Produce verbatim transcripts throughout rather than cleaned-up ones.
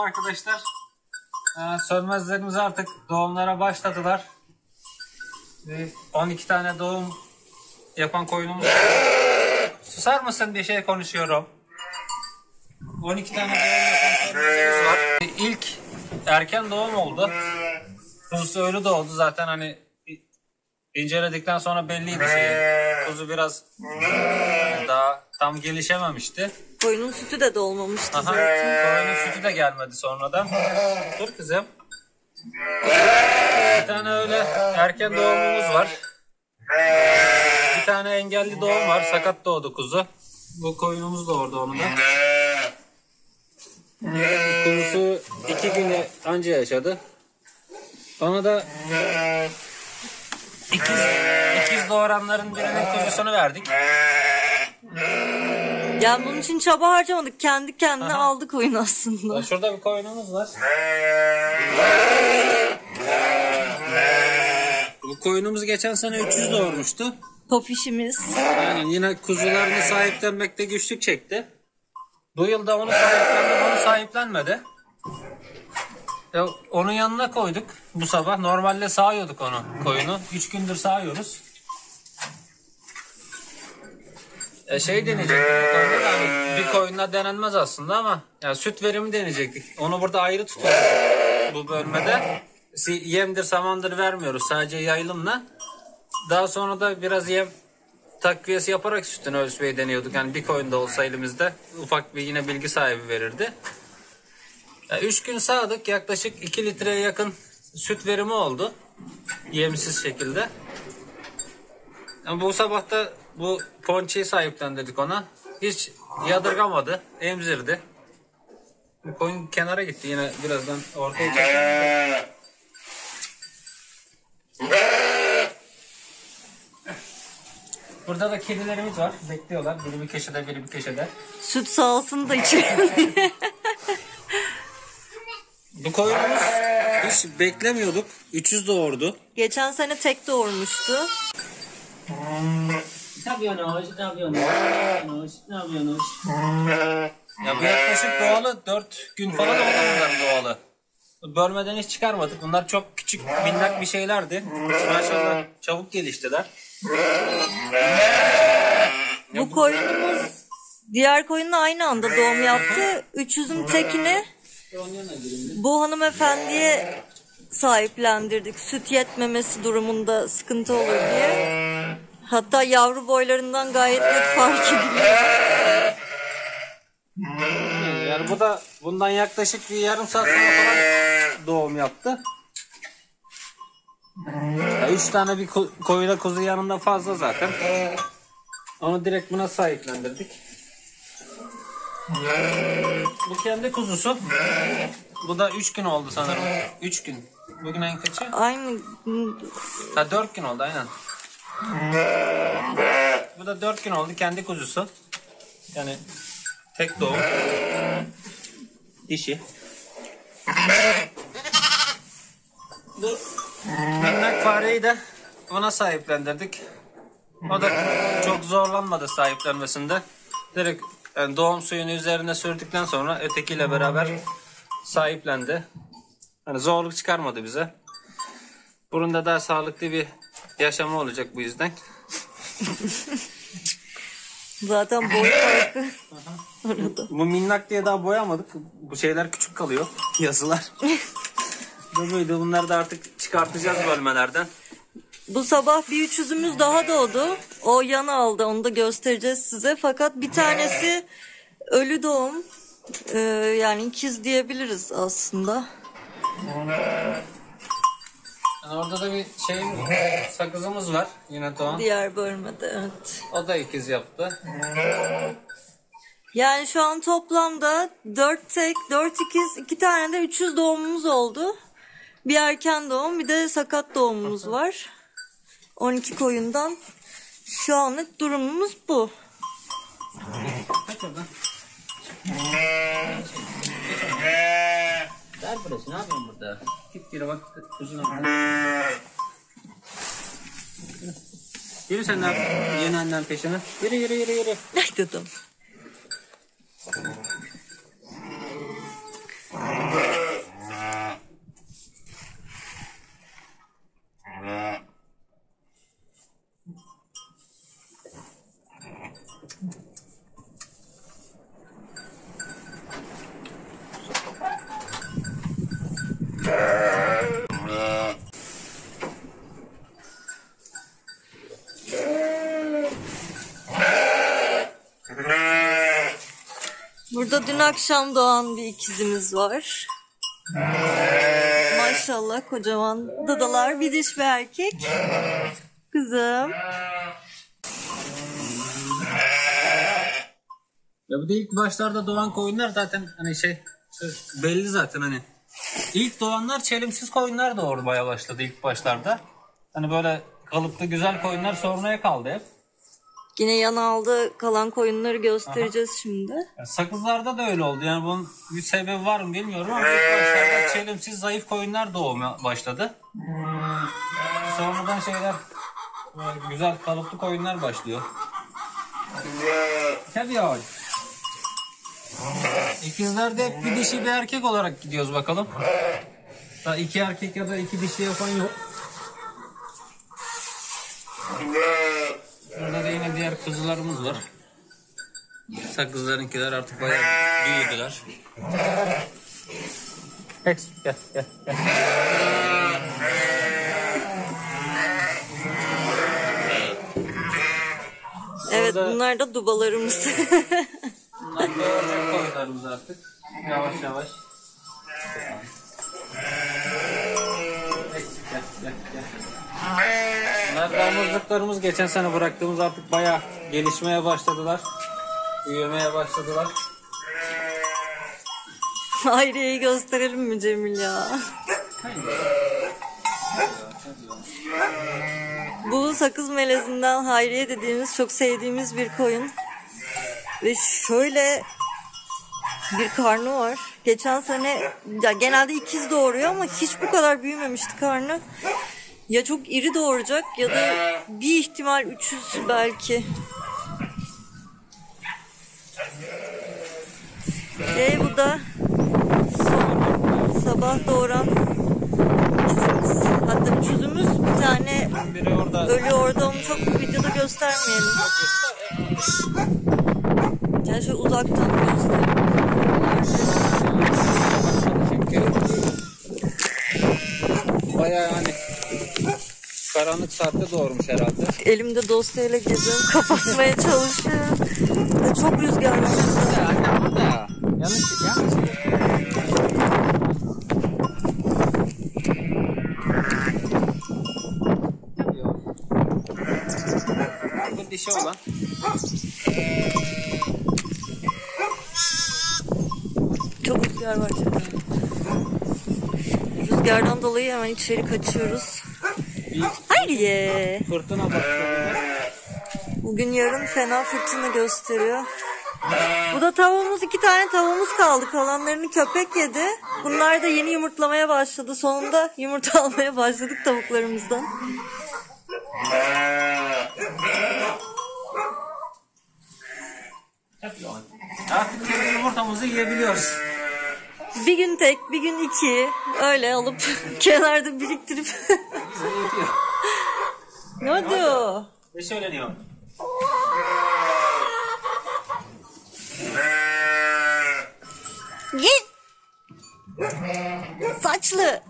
arkadaşlar. Ee, sönmezlerimiz artık doğumlara başladılar. Ve on iki tane doğum yapan koyunumuz var. Susar mısın, bir şey konuşuyorum. on iki tane doğum yapan koyunumuz var. İlk erken doğum oldu. Kuzusu ölü doğdu zaten, hani inceledikten sonra belliydi şey. Kuzu biraz daha tam gelişememişti. Koyunun sütü de dolmamıştı Aha, zaten. koyunun sütü de gelmedi sonradan. Dur kızım. Bir tane öyle erken doğumumuz var. Bir tane engelli doğum var. Sakat doğdu kuzu. Bu koyunumuz da orada, onu da. Kuzusu iki gün anca yaşadı. Ona da ikiz, ikiz doğuranların birinin kuzusunu verdik. Yani bunun için çaba harcamadık. Kendi kendine Aha. aldı koyun aslında. Şurada bir koyunumuz var. Bu koyunumuz geçen sene üç yüz doğurmuştu. Pofişimiz. Yani yine kuzularını sahiplenmekte güçlük çekti. Bu yıl da onu sahiplendi, onu sahiplenmedi. E, onun yanına koyduk bu sabah. Normalde sağıyorduk onu, koyunu. üç gündür sağıyoruz. E, şey deneyecektik bu konuda da, hani bir koyunla denenmez aslında ama yani süt verimi deneyecektik. Onu burada ayrı tutuyoruz bu bölmede. Yemdir samandır vermiyoruz, sadece yayılımla. Daha sonra da biraz yem takviyesi yaparak sütünü ölçmeyi deniyorduk. Yani bir koyun da olsa elimizde ufak bir yine bilgi sahibi verirdi. Yani üç gün sağdık, yaklaşık iki litreye yakın süt verimi oldu. Yemsiz şekilde. Yani bu sabah da bu ponçeyi sahiplendirdik ona. Hiç yadırgamadı, emzirdi. Bu koyun kenara gitti, yine birazdan ortaya çıkacak. Burada da kedilerimiz var, bekliyorlar. Biri bir köşede, biri bir köşede. Süt sağsın da içelim diye. Bu koyunumuz hiç beklemiyorduk. üç yüz doğurdu. Geçen sene tek doğurmuştu. Ne yapıyorsunuz? Ne yapıyorsunuz? Ne yapıyorsunuz? Ya bu yaklaşık doğalı dört gün falan oldu bunların doğalı. Bölmeden hiç çıkarmadık. Bunlar çok küçük, minnak bir şeylerdi. Maşallah çabuk geliştiler. Bu koyunumuz diğer koyunla aynı anda doğum yaptı. üç yüzün tekini bu hanımefendiye sahiplendirdik. Süt yetmemesi durumunda sıkıntı olur diye. Hatta yavru boylarından gayet net fark ediliyor. Yani bu da bundan yaklaşık bir yarım saat sonra falan doğum yaptı. Ya üç tane bir koyuna kuzu yanında fazla zaten. Onu direkt buna sahiplendirdik. Bu kendi kuzusu. Bu da üç gün oldu sanırım. üç gün. Bugün en kaçı? Aynı. Ha dört gün oldu aynen. Bu da dört gün oldu, kendi kuzusu. Yani tek doğum. Dişi. Bu minnak fareyi de buna sahiplendirdik. O da çok zorlanmadı sahiplenmesinde. Direkt yani doğum suyunu üzerine sürdükten sonra ötekiyle beraber sahiplendi. Yani zorluk çıkarmadı bize. Bunun da daha sağlıklı bir yaşamı olacak bu yüzden. Zaten boy farkı. Bu minnak diye daha boyamadık. Bu şeyler küçük kalıyor. Yazılar. Bu buydu. Bunları da artık çıkartacağız bölmelerden. Bu sabah bir üç yüzümüz daha doğdu. O yana aldı. Onu da göstereceğiz size. Fakat bir tanesi ölü doğum. Ee, yani ikiz diyebiliriz aslında. Yani orada da bir şey sakızımız var. Yine doğan. Diğer bölmede evet. O da ikiz yaptı. Yani şu an toplamda dört tek, dört ikiz, iki tane de üç yüz doğumumuz oldu. Bir erken doğum, bir de sakat doğumumuz var. on iki koyundan. Şu anlık durumumuz bu. Kaç oradan? Ver burası, ne yapıyorsun burada? Git geri bak kuzun orada. Yürü sen de yeni annen peşine. Yürü yürü yürü yürü. Ay dedim. Burada dün akşam doğan bir ikizimiz var. Maşallah kocaman dadalar, bir diş bir erkek. Kızım. Ya bu da ilk başlarda doğan koyunlar zaten hani şey belli zaten hani. İlk doğanlar çelimsiz koyunlar doğurmaya başladı ilk başlarda. Hani böyle kalıplı güzel koyunlar sonraya kaldı hep. Yine yanalda kalan koyunları göstereceğiz. Aha. Şimdi. Ya sakızlarda da öyle oldu. Yani bunun bir sebebi var mı bilmiyorum ama ilk başlarda çelimsiz zayıf koyunlar doğmaya başladı. Sonradan şeyler güzel kalıplı koyunlar başlıyor. Tabii ya. İkizlerde hep bir dişi bir erkek olarak gidiyoruz bakalım. Daha iki erkek ya da iki dişi yapan yok. Burada da yine diğer kuzularımız var. Sakızlarınkiler artık bayağı büyüdüler. Gel gel gel. Evet, burada... bunlar da dubalarımız. Bunlar da koyunlarımız artık. Yavaş yavaş. Gel gel gel. Bunlar damızlıklarımız geçen sene bıraktığımız artık bayağı gelişmeye başladılar. Büyümeye başladılar. Hayriye'yi gösterelim mi Cemil ya? Bu sakız melezinden Hayriye dediğimiz çok sevdiğimiz bir koyun. Ve şöyle bir karnı var. Geçen sene ya genelde ikiz doğuruyor ama hiç bu kadar büyümemişti karnı. Ya çok iri doğuracak ya da bir ihtimal üç yüz belki. Ve bu da son sabah doğuran ikizimiz. Hatta üç yüzümüz, bir tane biri orada. Ölü orada, onu çok videoda göstermeyelim. Yani şöyle uzaktan gösterelim. Bayağı hani karanlık saatte doğurmuş herhalde. Elimde dosyayla geziyorum, kapatmaya çalışıyorum. Ve çok rüzgar var. Ya anne burada ya. Yanlış yanlış. Bu dişi olan. Çok rüzgar var. Rüzgardan dolayı hemen içeri kaçıyoruz. Hayriye. Fırtına başladı. Bugün yarın fena fırtına gösteriyor. Bu da tavuğumuz, iki tane tavuğumuz kaldı. Kalanlarını köpek yedi. Bunlar da yeni yumurtlamaya başladı. Sonunda yumurta almaya başladık tavuklarımızdan. Artık kendi yumurtamızı yiyebiliyoruz. Bir gün tek, bir gün iki. Öyle alıp kenarda biriktirip. Ne oldu? Ne söyleniyor? Git. Saçlı.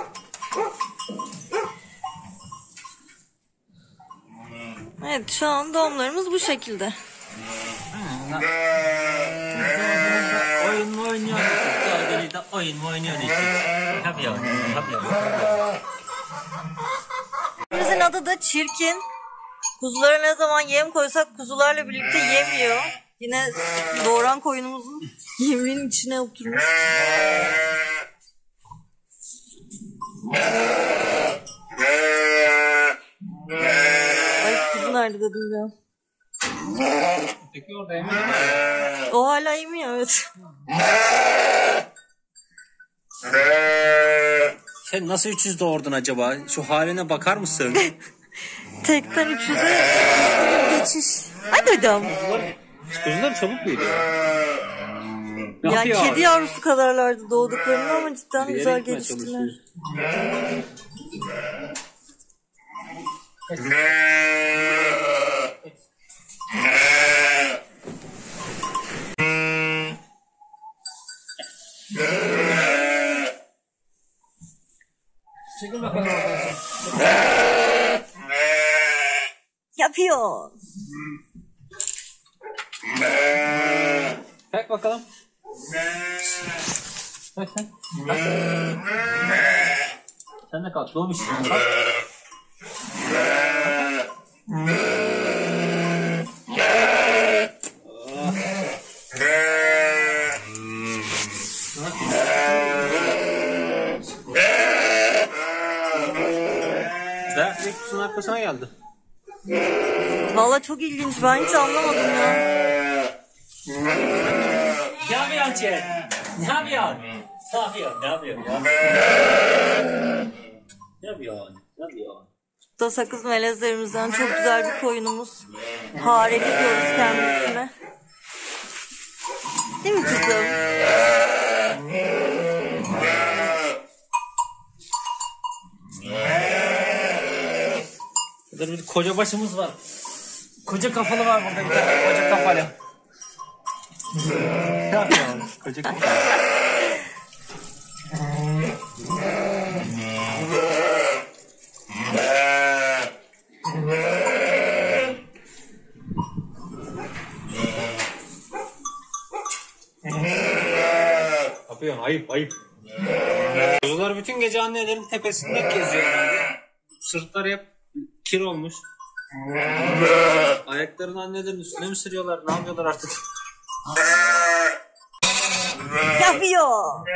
Evet, şu an doğumlarımız bu şekilde. Oyun mu oynuyoruz? Oyun mu oynuyoruz? Tabii ya. Tabii ya. Bizim adı da Çirkin. Kuzulara ne zaman yem koysak kuzularla birlikte yemiyor. Yine doğuran koyunumuzun yeminin içine oturmuş. Ay, kuzu nerede dedim ya. Peki orada yemiyor mu? O hala yemiyor, evet. Sen nasıl üç yüz doğurdun acaba? Şu haline bakar mısın? Tekten üç yüze geçiş. Hadi adam. Kuzular çabuk büyüdü. Yani kedi yavrusu kadarlardı doğduklarında ama cidden güzel geliştiler. Çekil bakalım arkadaşlar. Yapıyor. Kalk bakalım. Kalk sen. Kalk. Sen de kalk. Doğmuş. Kalk. Ve kutusunun arkasına geldi. Valla çok ilginç. Ben hiç anlamadım ya. Ne yapıyorsun Çet? Ne yapıyorsun? Ne yapıyorsun? Ne yapıyorsun ya? Ne yapıyorsun? Ne yapıyorsun? Bu da sakız melezlerimizden çok güzel bir koyunumuz. Hareli diyoruz kendisine. Değil mi kızım? Burada bir koca başımız var. Koca kafalı var burada bir tane. Koca kafalı. Ne yapıyorsun? Koca kafalı. Yapıyorsun ayıp ayıp. Kuzular bütün gece annelerin tepesinde geziyor herhalde. Sırtları hep kir olmuş. Ayaklarını annelerin üstüne mi sürüyorlar? Ne yapıyorlar artık? Yapıyor.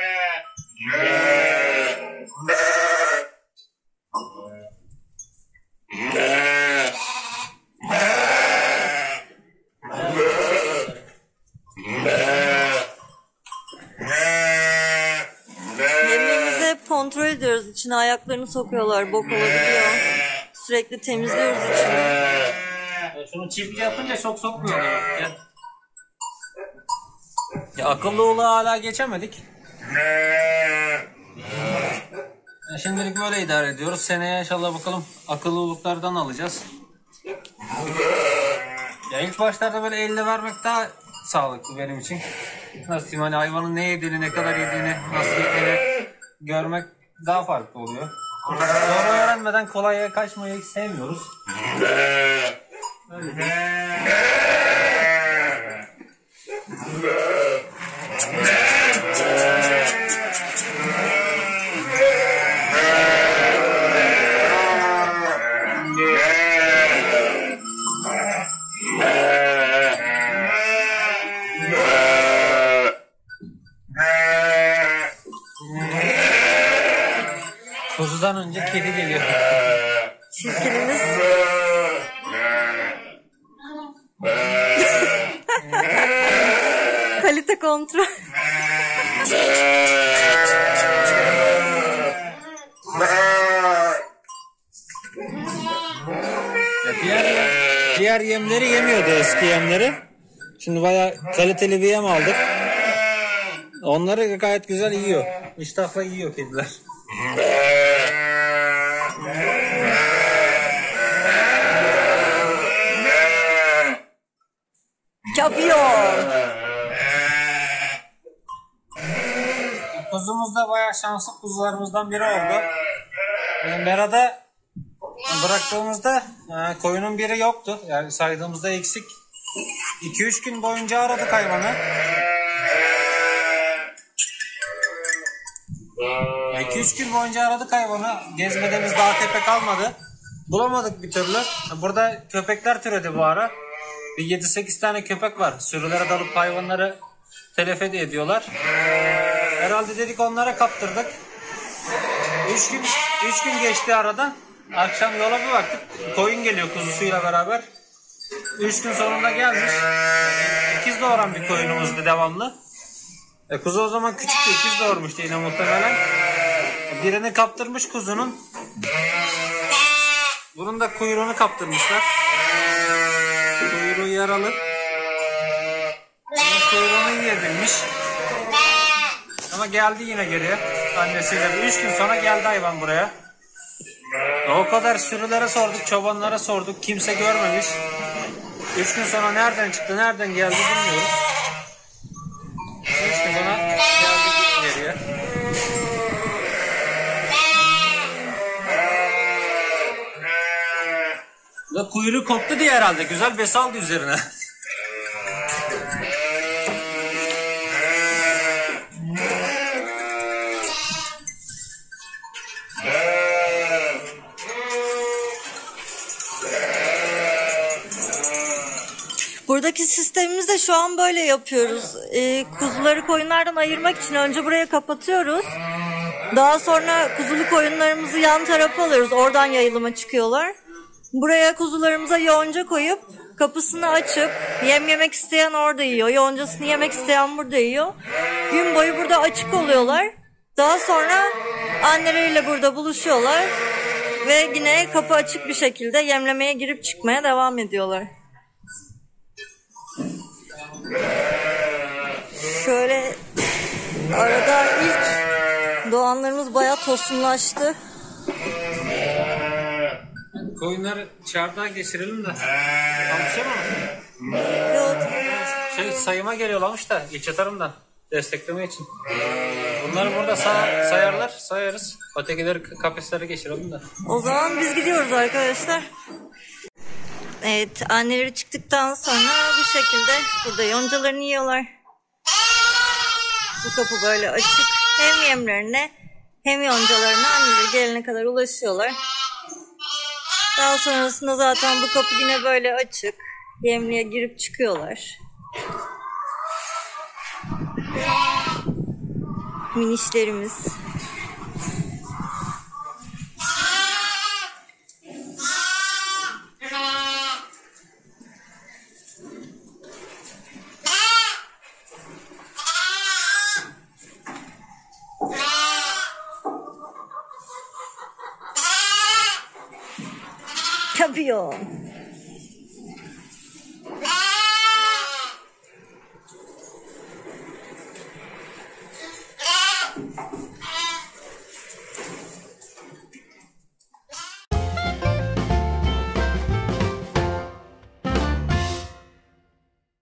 Yemeğimizi hep kontrol ediyoruz. İçine ayaklarını sokuyorlar. Bok olabiliyor. Sürekli temizliyoruz içini. Ya şunu çift yapınca çok sokmuyorlar. Ya, ya akıllı oğlu hala geçemedik. Ya şimdilik böyle idare ediyoruz. Seneye inşallah bakalım akıllı oğluklardan alacağız. Ya ilk başlarda böyle elle vermek daha sağlıklı benim için. Nasıl diyeyim, hani hayvanın ne yediğini, ne kadar yediğini, nasıl yediğini görmek daha farklı oluyor. Sonra öğrenmeden kolaya kaçmayı sevmiyoruz. Öyle değil. Kuzudan önce kedi geliyor. Çirkinimiz. Kalite kontrol. Ya diğer, diğer yemleri yemiyordu, eski yemleri. Şimdi bayağı kaliteli bir yem aldık. Onları gayet güzel yiyor. İştahla yiyor kediler. Yapıyor. Kuzumuz da bayağı şanslı kuzularımızdan biri oldu. Yani Mera'da bıraktığımızda e, koyunun biri yoktu. Yani saydığımızda eksik. iki üç gün boyunca aradık hayvanı. iki üç gün boyunca aradık hayvanı. Gezmediğimiz dağ tepe kalmadı. Bulamadık bir türlü. Burada köpekler türedi bu ara. Bir yedi sekiz tane köpek var. Sürülere dalıp hayvanları telef ediyorlar. Herhalde dedik onlara kaptırdık. üç gün üç gün geçti aradan. Akşam yola bir baktık. Koyun geliyor kuzusuyla beraber. üç gün sonunda gelmiş. İkiz doğuran bir koyunumuzdu devamlı. E, kuzu o zaman küçüktü. İkiz doğurmuştu yine muhtemelen. Birini kaptırmış kuzunun. Bunun da kuyruğunu kaptırmışlar. Kuyruğu yaralı. Bunun kuyruğunu yiyebilmiş. Ama geldi yine geriye. Annesiyle bir üç gün sonra geldi hayvan buraya. O kadar sürülere sorduk, çobanlara sorduk. Kimse görmemiş. Üç gün sonra nereden çıktı, nereden geldi bilmiyoruz. Üç gün sonra geldi geriye. Ve kuyruğu koptu diye herhalde. Güzel bes aldı üzerine. Buradaki sistemimizi de şu an böyle yapıyoruz. Ee, kuzuları koyunlardan ayırmak için önce buraya kapatıyoruz. Daha sonra kuzulu koyunlarımızı yan tarafa alıyoruz. Oradan yayılıma çıkıyorlar. Buraya kuzularımıza yonca koyup kapısını açıp yem yemek isteyen orada yiyor. Yoncasını yemek isteyen burada yiyor. Gün boyu burada açık oluyorlar. Daha sonra anneleriyle burada buluşuyorlar. Ve yine kapı açık bir şekilde yemlemeye girip çıkmaya devam ediyorlar. Şöyle arada ilk doğanlarımız bayağı tosunlaştı. Koyunları çardağa geçirelim de. Konuşamam. Yok. Şey sayıma geliyorlarmış da ilçe tarımdan destekleme için. Bunları burada say sayarlar, sayarız. Ötekileri kafeslere geçirelim de. O zaman biz gidiyoruz arkadaşlar. Evet, anneleri çıktıktan sonra bu şekilde burada yoncalarını yiyorlar. Bu kapı böyle açık. Hem yemlerine hem yoncalarına anneleri gelene kadar ulaşıyorlar. Daha sonrasında zaten bu kapı yine böyle açık. Yemliğe girip çıkıyorlar. Minişlerimiz. Yapıyor.